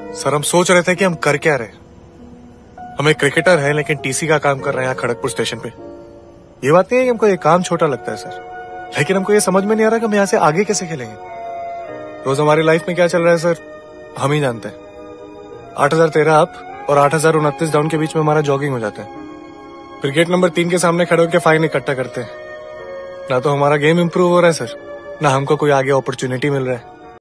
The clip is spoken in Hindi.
सर हम सोच रहे थे कि हम कर क्या रहे। हम एक क्रिकेटर हैं लेकिन टीसी का काम कर रहे हैं यहाँ खड़गपुर स्टेशन पे। ये बात नहीं है कि हमको ये काम छोटा लगता है सर, लेकिन हमको ये समझ में नहीं आ रहा कि हम यहाँ से आगे कैसे खेलेंगे। रोज हमारी लाइफ में क्या चल रहा है सर हम ही जानते हैं। 8013 अप और 8029 डाउन के बीच में हमारा जॉगिंग हो जाता है। फिर गेट नंबर 3 के सामने खड़े होकर फाइन इकट्ठा करते हैं। ना तो हमारा गेम इंप्रूव हो रहा है सर, ना हमको कोई आगे अपॉर्चुनिटी मिल रहा है।